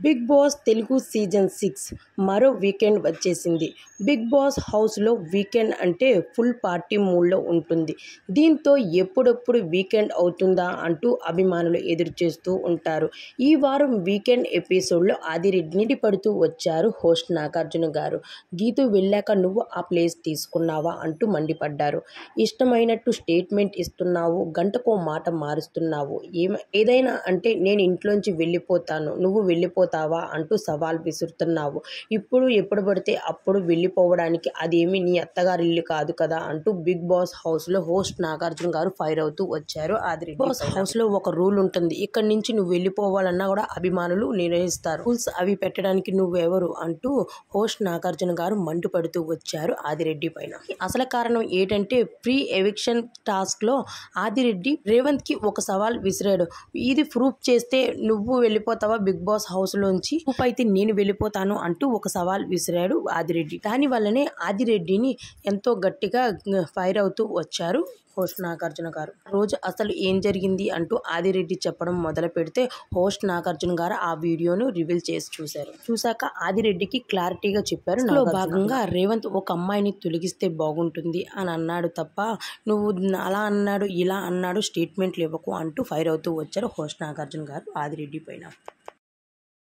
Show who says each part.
Speaker 1: Big boss Telugu season 6 మరో weekend వచ్చేసింది. Bigg Boss హౌస్లో వీకెండ్ అంటే ఫుల్ పార్టీ మూడ్లో ఉంటుంది. దీంతో ఎప్పుడెప్పుడు వీకెండ్ అవుతుందా అంటూ అభిమానులు ఎదురుచూస్తూ ఉంటారు. ఈ వారం వీకెండ్ ఎపిసోడ్లో ఆదిరెడ్డిని పడుతూ వచ్చారు హోస్ట్ నాగార్జున గారు. గీతు వెళ్ళాక నువ్వు ఆ ప్లేస్ తీసుకున్నావా అంటూ మండిపడ్డారు. ఇష్టమైనట్టు స్టేట్మెంట్ ఇస్తున్నావు, గంటకో మాట మారుస్తున్నావు, ఏదైనా అంటే నేను ఇంట్లోంచి వెళ్ళిపోతాను, నువ్వు వెళ్ళిపోతావా అంటూ సవాల్ విసురుతున్నావు. ఇప్పుడు ఎప్పుడు పడితే అప్పుడు వెళ్ళిపోవడానికి అదేమి నీ అత్తగారిల్లు కాదు కదా అంటూ బిగ్ బాస్ హౌస్లో హోస్ట్ నాగార్జున గారు ఫైర్ అవుతూ వచ్చారు. ఆదిరెడ్డి బాస్ హౌస్లో ఒక రూల్ ఉంటుంది. ఇక్కడి నుంచి నువ్వు వెళ్ళిపోవాలన్నా కూడా అభిమానులు నిర్ణయిస్తారు. రూల్స్ అవి పెట్టడానికి నువ్వెవరు అంటూ హోస్ట్ నాగార్జున గారు మండిపడుతూ వచ్చారు ఆదిరెడ్డి పైన. అసలు కారణం ఏంటంటే ప్రీ ఎవిక్షన్ టాస్క్ లో ఆదిరెడ్డి రేవంత్ కి ఒక సవాల్ విసిరాడు. ఇది ప్రూఫ్ చేస్తే నువ్వు వెళ్ళిపోతావా బిగ్ బాస్ హౌస్ లోంచి, ప్రూఫ్ అయితే నేను వెళ్ళిపోతాను అంటూ ఒక సవాల్ విసిరాడు ఆదిరెడ్డి. దాని వల్లనే ఆదిరెడ్డిని ఎంతో గట్టిగా ఫైర్ అవుతూ వచ్చారు హోస్ట్ నాగార్జున గారు. రోజు అసలు ఏం జరిగింది అంటూ ఆదిరెడ్డి చెప్పడం మొదలు పెడితే హోస్ట్ నాగార్జున గారు ఆ వీడియోను రివీల్ చేసి చూశాక ఆదిరెడ్డికి క్లారిటీగా చెప్పారు. ఇందులో భాగంగా రేవంత్ ఒక అమ్మాయిని తొలగిస్తే బాగుంటుంది అని అన్నాడు తప్ప నువ్వు అలా అన్నాడు ఇలా అన్నాడు స్టేట్మెంట్లు ఇవ్వకు అంటూ ఫైర్ అవుతూ వచ్చారు హోస్ట్ నాగార్జున గారు ఆదిరెడ్డి పైన.